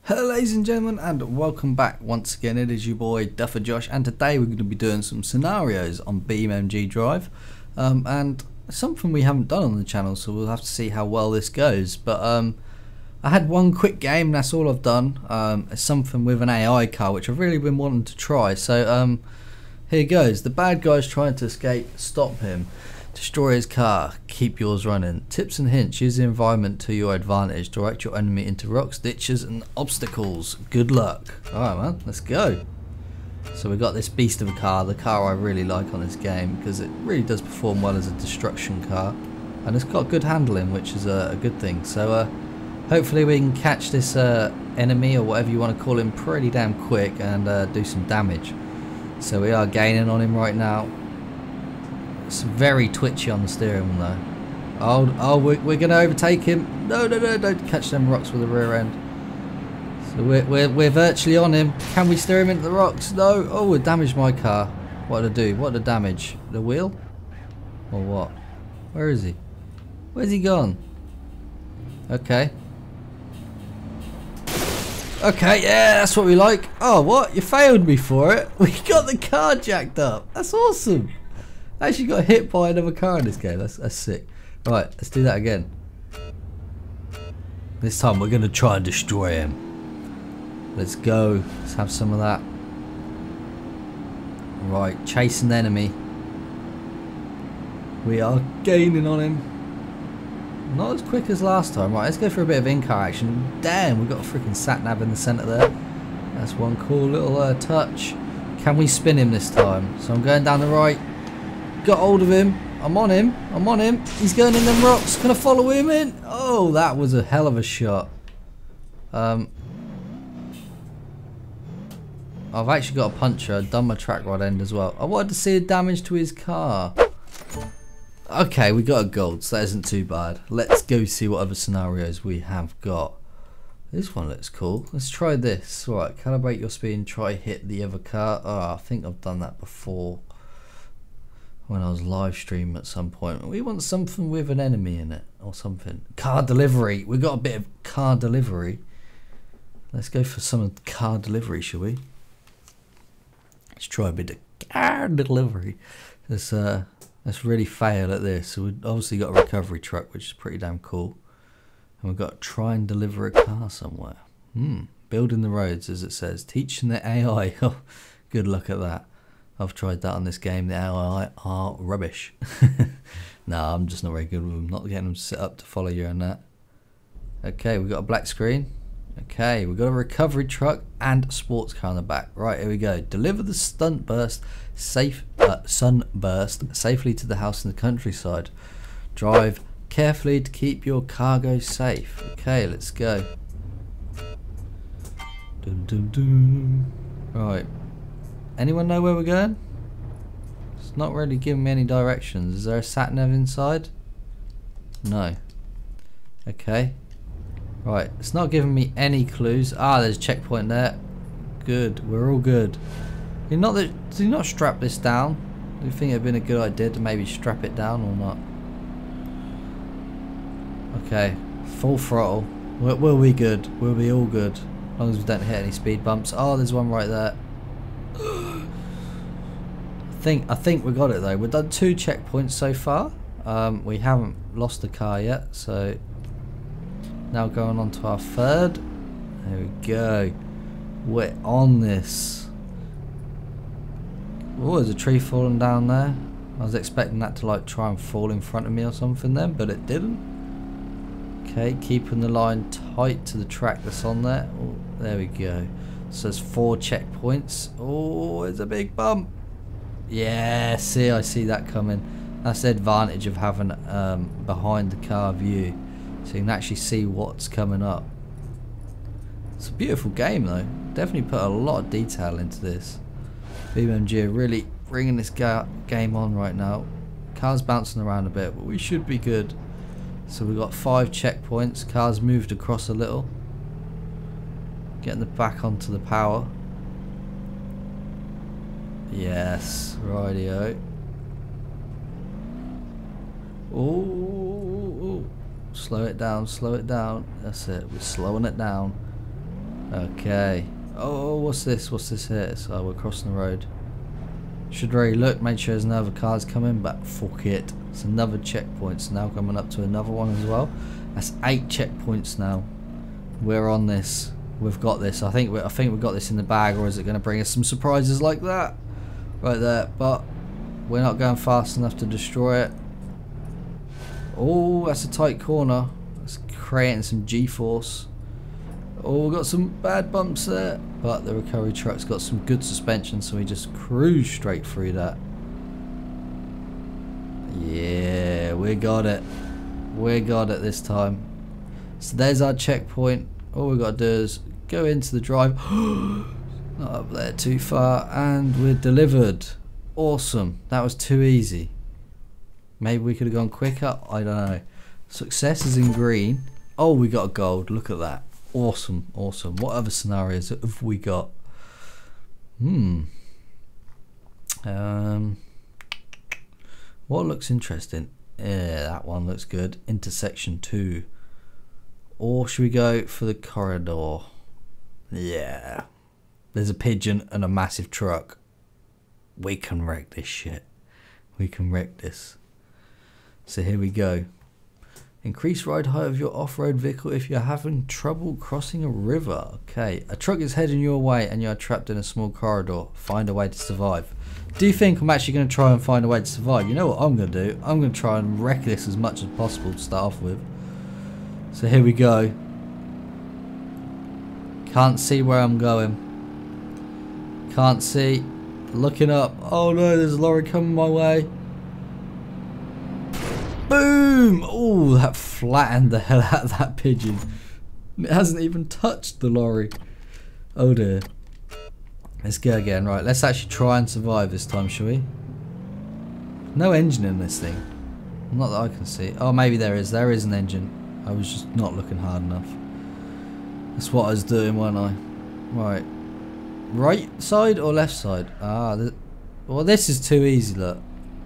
Hello ladies and gentlemen, and welcome back once again. It is your boy Duffer Josh, and today we're going to be doing some scenarios on BeamNG Drive, and something we haven't done on the channel, so we'll have to see how well this goes. But I had one quick game, that's all I've done. It's something with an AI car which I've really been wanting to try, so here goes. The bad guy's trying to escape. Stop him. Destroy his car, keep yours running. Tips and hints: use the environment to your advantage. Direct your enemy into rocks, ditches and obstacles. Good luck. Alright man, let's go. So we got this beast of a car, the car I really like on this game, because it really does perform well as a destruction car. And it's got good handling, which is a good thing. So hopefully we can catch this enemy, or whatever you want to call him, pretty damn quick and do some damage. So we are gaining on him right now. It's very twitchy on the steering wheel though. Oh, we're going to overtake him. No, don't catch them rocks with the rear end. So we're virtually on him. Can we steer him into the rocks? No. Oh, it damaged my car. What did I do? What did I damage? The wheel? Or what? Where is he? Where's he gone? Okay. Okay, yeah, that's what we like. Oh, what? You failed me for it? We got the car jacked up. That's awesome. I actually got hit by another car in this game. That's sick. Right, let's do that again. This time we're going to try and destroy him. Let's go. Let's have some of that. Right, chasing the enemy. We are gaining on him. Not as quick as last time. Right, let's go for a bit of in-car action. Damn, we've got a freaking sat-nav in the centre there. That's one cool little touch. Can we spin him this time? So I'm going down the right. Got hold of him. I'm on him. I'm on him. He's going in them rocks. Can I follow him in? Oh, that was a hell of a shot. I've actually got a puncher. I've done my track rod end as well. I wanted to see the damage to his car. Okay, we got a gold, so that isn't too bad. Let's go see what other scenarios we have got. This one looks cool. Let's try this. Right, calibrate your speed and try hit the other car. Oh, I think I've done that before. When I was live streaming at some point. We want something with an enemy in it or something. Car delivery. We got a bit of car delivery. Let's go for some of the car delivery, shall we? Let's try a bit of car delivery. Let's really fail at this. So we've obviously got a recovery truck, which is pretty damn cool. And we've got to try and deliver a car somewhere. Building the roads, as it says. Teaching the AI. Oh, good luck at that. I've tried that on this game. The AI are rubbish. Nah, I'm just not very good with them. Not getting them set up to follow you on that. Okay, we've got a black screen. Okay, we've got a recovery truck and a sports car on the back. Right, here we go. Deliver the sunburst safely to the house in the countryside. Drive carefully to keep your cargo safe. Okay, let's go. Right. Anyone know where we're going? It's not really giving me any directions. Is there a sat-nav inside? No. Okay. Right, it's not giving me any clues. Ah, there's a checkpoint there. Good, we're all good. Do you not strap this down? Do you think it'd been a good idea to maybe strap it down or not? Okay, full throttle. We'll be good. We'll be all good. As long as we don't hit any speed bumps. Oh, there's one right there. I think we got it though. We've done 2 checkpoints so far. We haven't lost the car yet, so now going on to our 3rd. There we go. We're on this. Oh, there's a tree falling down there. I was expecting that to like try and fall in front of me or something then, but it didn't. Okay, keeping the line tight to the track that's on there. Oh, there we go. So there's 4 checkpoints. Oh, it's a big bump. Yeah, see, I see that coming. That's the advantage of having behind the car view, so you can actually see what's coming up. It's a beautiful game though. Definitely put a lot of detail into this. BeamNG are really bringing this game on right now. Car's bouncing around a bit, but we should be good. So we've got 5 checkpoints. Car's moved across a little. Getting the back onto the power. Yes, rightio. Oh, slow it down, slow it down. That's it, we're slowing it down. Okay. Oh, what's this? What's this here? So we're crossing the road. Should really look, make sure there's no other cars coming, but fuck it. It's another checkpoint. So now coming up to another one as well. That's 8 checkpoints now. We're on this. We've got this. I think we've got this in the bag, or is it going to bring us some surprises like that? Right there. But we're not going fast enough to destroy it. Oh, that's a tight corner. It's creating some G-force. Oh, we've got some bad bumps there. But the recovery truck's got some good suspension, so we just cruise straight through that. Yeah, we got it. We got it this time. So there's our checkpoint. All we've got to do is go into the drive. Not up there too far. And we're delivered. Awesome. That was too easy. Maybe we could have gone quicker. I don't know. Success is in green. Oh, we got a gold. Look at that. Awesome. Awesome. What other scenarios have we got? What looks interesting? Yeah, that one looks good. Intersection 2. Or should we go for the corridor? Yeah. There's a pigeon and a massive truck. We can wreck this shit. We can wreck this. So here we go. Increase ride height of your off-road vehicle if you're having trouble crossing a river. Okay. A truck is heading your way and you're trapped in a small corridor. Find a way to survive. Do you think I'm actually going to try and find a way to survive? You know what I'm going to do? I'm going to try and wreck this as much as possible to start off with. So here we go. Can't see where I'm going. Can't see. Looking up. Oh no, there's a lorry coming my way. Boom! Oh, that flattened the hell out of that pigeon. It hasn't even touched the lorry. Oh dear. Let's go again. Right, let's actually try and survive this time, shall we? No engine in this thing. Not that I can see. Oh, maybe there is. There is an engine. I was just not looking hard enough. That's what I was doing, wasn't I? Right. Right side or left side? Ah, well, this is too easy, look.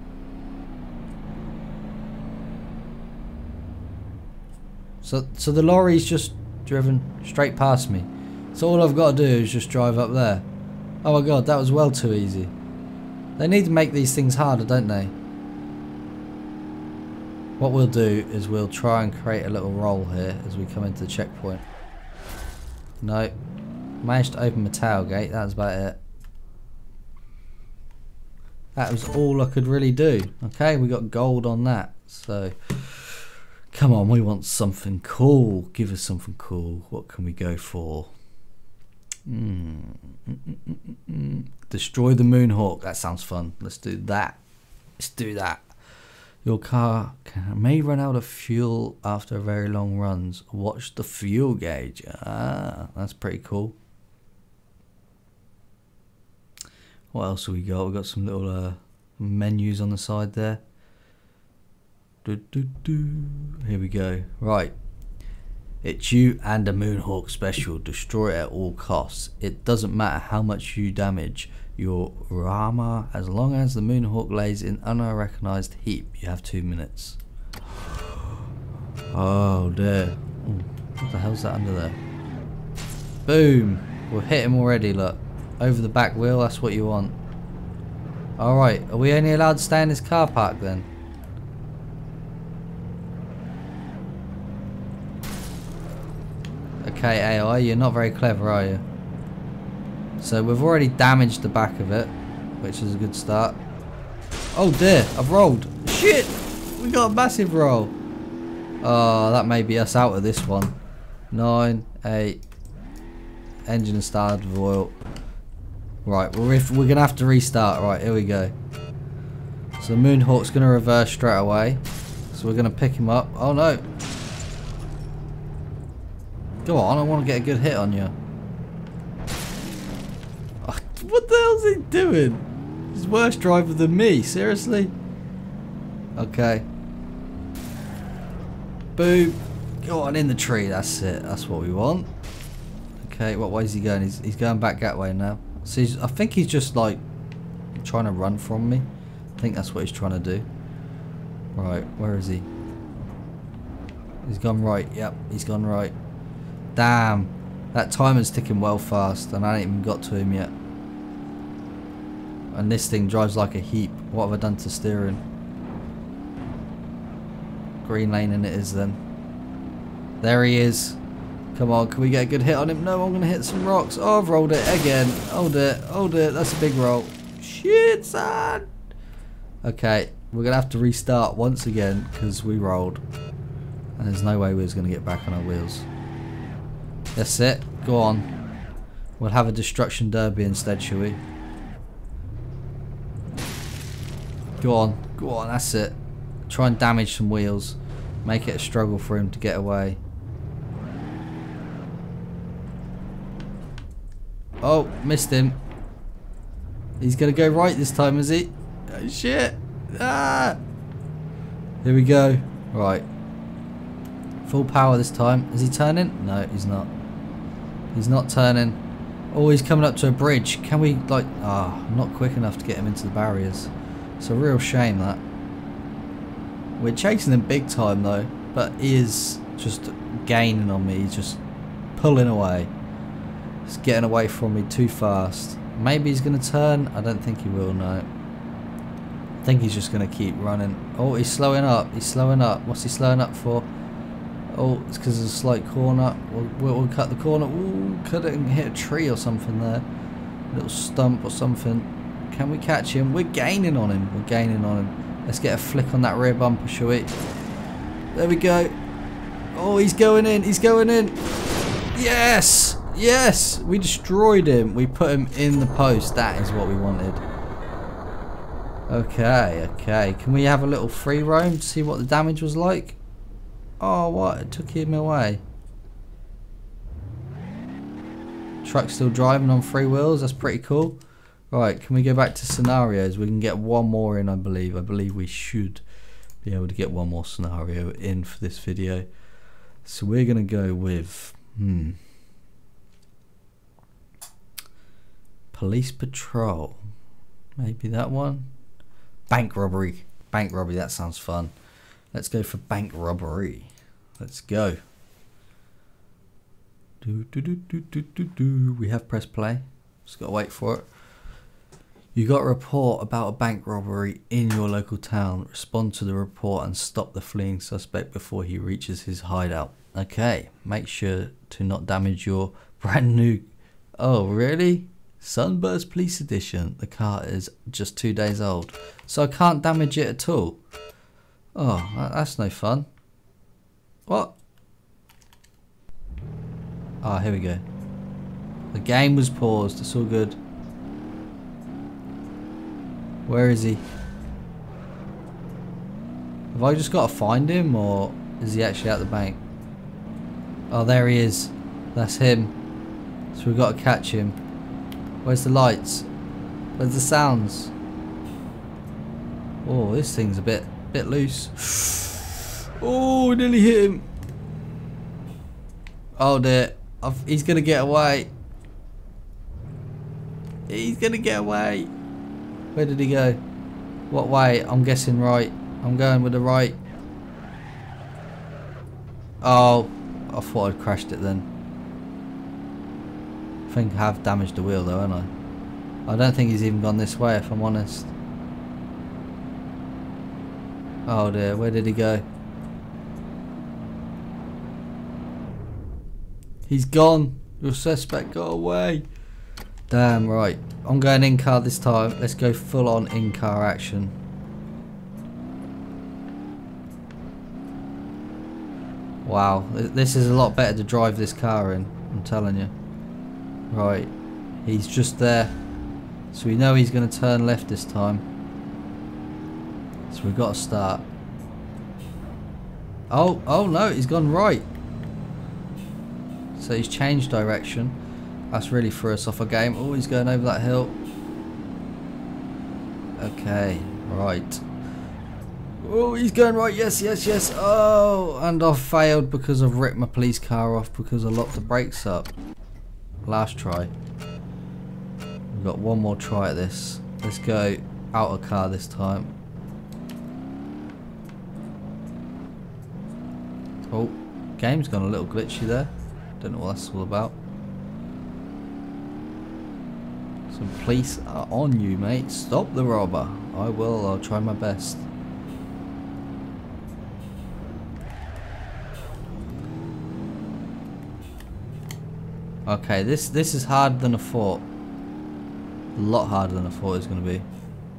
So the lorry's just driven straight past me. So all I've got to do is just drive up there. Oh my god, that was well too easy. They need to make these things harder, don't they? What we'll do is we'll try and create a little roll here as we come into the checkpoint. No. Managed to open my tailgate, that was about it. That was all I could really do. Okay, we got gold on that. So, come on, we want something cool. Give us something cool. What can we go for? Destroy the Moonhawk. That sounds fun. Let's do that. Let's do that. Your car may run out of fuel after very long runs. Watch the fuel gauge. Ah, that's pretty cool. What else have we got? We've got some little menus on the side there. Here we go. Right. It's you and a Moonhawk special. Destroy it at all costs. It doesn't matter how much you damage your Rama as long as the Moonhawk lays in unrecognized heap. You have 2 minutes. Oh dear. Ooh, what the hell's that under there? Boom. We've hit him already, look. Over the back wheel, that's what you want. Alright, are we only allowed to stay in this car park then? Okay, AI, you're not very clever, are you? So we've already damaged the back of it, which is a good start. Oh dear, I've rolled. Shit! We got a massive roll. Oh, that may be us out of this one. 9, 8. Engine started with oil. Right, we're going to have to restart. Right, here we go. So the Moonhawk's going to reverse straight away. So we're going to pick him up. Oh no! Go on, I want to get a good hit on you. Oh, what the hell's he doing? He's worse driver than me, seriously? Okay. Boom. Go on, in the tree, that's it. That's what we want. Okay, what way is he going? He's going back that way now. So I think he's just like trying to run from me. I think that's what he's trying to do. Right, where is he? He's gone right. Yep, he's gone right. Damn. That timer's ticking well fast and I ain't even got to him yet. And this thing drives like a heap. What have I done to steering? Green lane and it is then. There he is. Come on, can we get a good hit on him? No, I'm going to hit some rocks. Oh, I've rolled it again. Hold it, hold it. That's a big roll. Shit, son. Okay, we're going to have to restart once again because we rolled. And there's no way we was going to get back on our wheels. That's it. Go on. We'll have a destruction derby instead, shall we? Go on. Go on. That's it. Try and damage some wheels. Make it a struggle for him to get away. Oh, missed him. He's going to go right this time, is he? Oh, shit. Ah! Here we go. Right. Full power this time. Is he turning? No, he's not. He's not turning. Oh, he's coming up to a bridge. Can we, like... Ah, I'm not quick enough to get him into the barriers. It's a real shame, that. We're chasing him big time, though. But he is just gaining on me. He's just pulling away. He's getting away from me too fast. Maybe he's going to turn. I don't think he will, no. I think he's just going to keep running. Oh, he's slowing up. He's slowing up. What's he slowing up for? Oh, it's because there's a slight corner. We'll cut the corner. Ooh, cut it and hit a tree or something there. A little stump or something. Can we catch him? We're gaining on him. We're gaining on him. Let's get a flick on that rear bumper, shall we? There we go. Oh, he's going in. He's going in. Yes! Yes! We destroyed him. We put him in the post. That is what we wanted. Okay, okay. Can we have a little free roam to see what the damage was like? Oh, what? It took him away. Truck's still driving on 3 wheels. That's pretty cool. Right, can we go back to scenarios? We can get one more in, I believe. I believe we should be able to get one more scenario in for this video. So we're going to go with... Police patrol. Maybe that one. Bank robbery. Bank robbery, that sounds fun. Let's go for bank robbery. Let's go. We have pressed play. Just got to wait for it. You got a report about a bank robbery in your local town. Respond to the report and stop the fleeing suspect before he reaches his hideout. Okay, make sure to not damage your brand new... Oh, really? Sunburst Police Edition. The car is just 2 days old. So I can't damage it at all. Oh, that's no fun. What? Ah, here we go. The game was paused. It's all good. Where is he? Have I just got to find him, or is he actually at the bank? Oh, there he is. That's him. So we've got to catch him. Where's the lights? Where's the sounds? Oh, this thing's a bit loose. Oh, nearly hit him. Oh dear. He's going to get away. He's going to get away. Where did he go? What way? I'm guessing right. I'm going with the right. Oh, I thought I'd crashed it then. I think I have damaged the wheel though, haven't I? I don't think he's even gone this way, if I'm honest. Oh dear, where did he go? He's gone. Your suspect got away. Damn right. I'm going in-car this time. Let's go full-on in-car action. Wow, this is a lot better to drive this car in, I'm telling you. Right, he's just there. So we know he's going to turn left this time. So we've got to start. Oh no, he's gone right. So he's changed direction. That's really threw us off a game. Oh, he's going over that hill. Okay, right. Oh, he's going right. Yes, yes, yes. Oh, and I've failed because I've ripped my police car off because I locked the brakes up. Last try. We've got one more try at this. Let's go out of car this time. Oh, game's gone a little glitchy there. Don't know what that's all about. Some police are on you, mate. Stop the robber. I will. I'll try my best. Okay, this is harder than I thought. A lot harder than I thought it was going to be.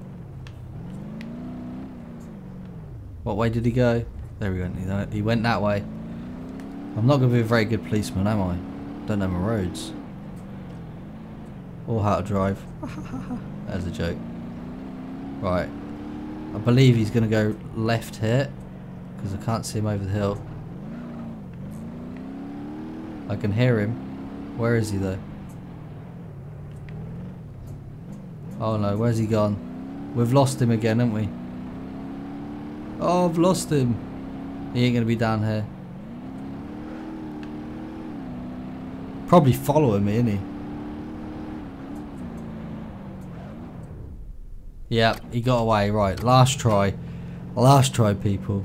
What way did he go? There we go. He went that way. I'm not going to be a very good policeman, am I? Don't know my roads. Or how to drive. There's a joke. Right. I believe he's going to go left here. Because I can't see him over the hill. I can hear him. Where is he though? Oh no, where's he gone? We've lost him again, haven't we? Oh, I've lost him. He ain't going to be down here. Probably following me, isn't he? Yep, he got away. Right, last try. Last try, people.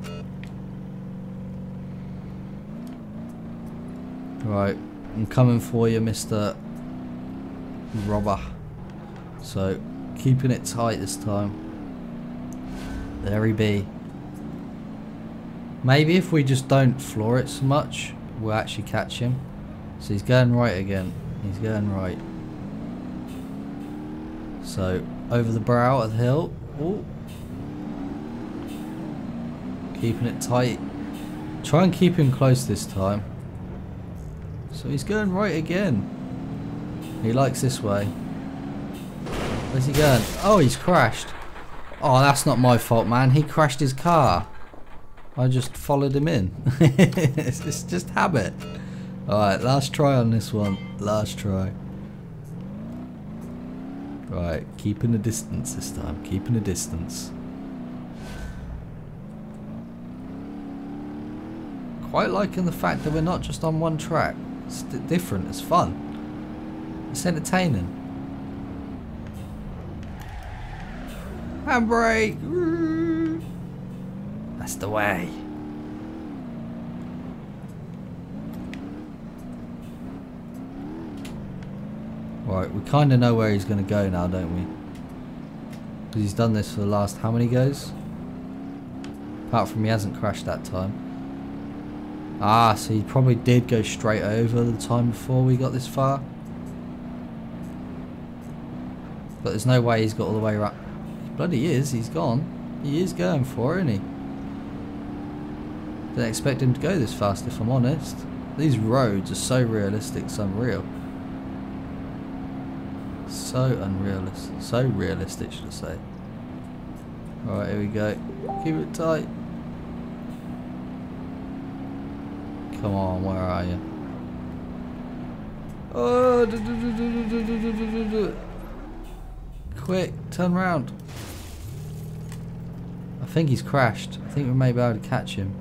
Right, I'm coming for you, Mr. Robber. So, keeping it tight this time. There he be. Maybe if we just don't floor it so much, we'll actually catch him. So he's going right again. He's going right. So, over the brow of the hill. Ooh. Keeping it tight. Try and keep him close this time. So he's going right again. He likes this way. Where's he going? Oh, he's crashed. Oh, that's not my fault, man. He crashed his car. I just followed him in. It's just habit. Alright, last try on this one. Last try. Right, keeping a distance this time. Keeping a distance. Quite liking the fact that we're not just on one track. It's different. It's fun. It's entertaining. Handbrake. That's the way. Right, we kind of know where he's going to go now, don't we? Because he's done this for the last how many goes? Apart from he hasn't crashed that time. Ah, so he probably did go straight over the time before we got this far. But there's no way he's got all the way around. He bloody is, he's gone. He is going for it, isn't he? Didn't expect him to go this fast, if I'm honest. These roads are so realistic, it's unreal. So unrealistic. So realistic, should I say. Alright, here we go. Keep it tight. Come on, where are you? Oh, quick, turn round. I think he's crashed. I think we may be able to catch him.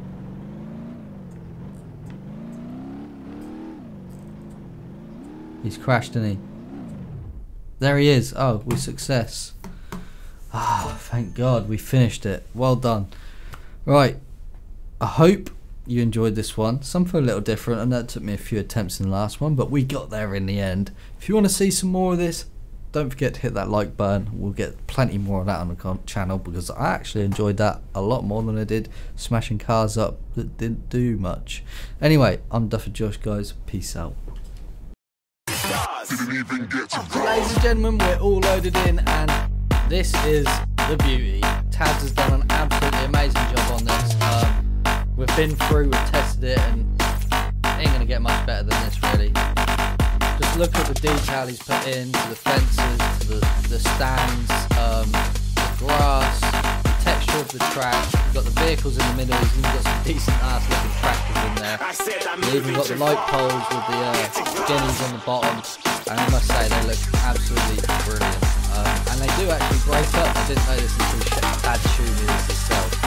He's crashed, isn't he? There he is. Oh, with success. Ah, oh, thank God we finished it. Well done. Right. I hope you enjoyed this one. Something a little different. I know it took me a few attempts in the last one, but we got there in the end. If you want to see some more of this, don't forget to hit that like button. We'll get plenty more of that on the channel because I actually enjoyed that a lot more than I did smashing cars up that didn't do much. Anyway, I'm Duffer Josh, guys. Peace out. Ladies and gentlemen, we're all loaded in and this is the beauty. Taz has done an absolutely amazing job on this. We've been through, we've tested it, and it ain't going to get much better than this really. Just look at the detail he's put in to the fences, to the stands, the grass, the texture of the track. You've got the vehicles in the middle, you've even got some decent ass looking tractors in there. You've even got the light poles with the skinnies on the bottom. And I must say they look absolutely brilliant. And they do actually break up. I didn't know this until Dad showed me this himself.